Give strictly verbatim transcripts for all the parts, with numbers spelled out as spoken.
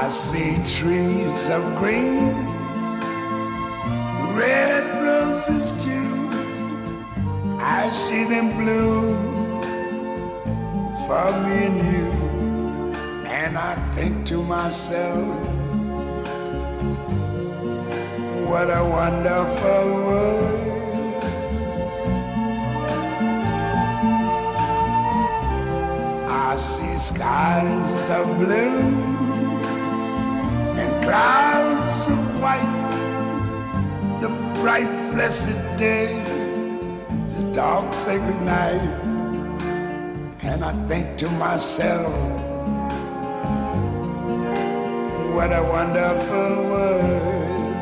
I see trees of green, red roses too. I see them bloom for me and you. And I think to myself, what a wonderful world. I see skies of blue and clouds of white, the bright blessed day, the dark sacred night. And I think to myself, what a wonderful world.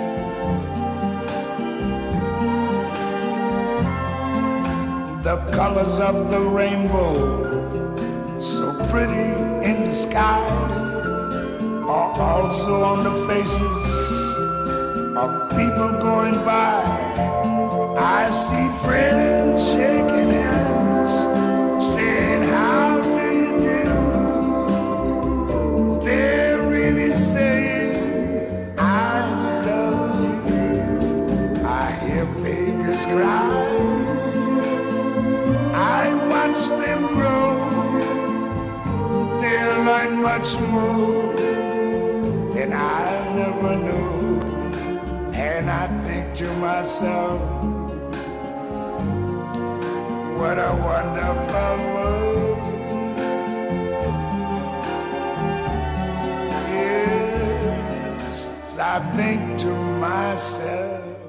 The colors of the rainbow, so pretty in the sky, are also on the faces of people going by. I see friends shaking hands, saying, how do you do? They're really saying, I love you. I hear babies cry, I watch them grow. They'll learn much more than I never knew. And I think to myself, what a wonderful world. Yes, I think to myself,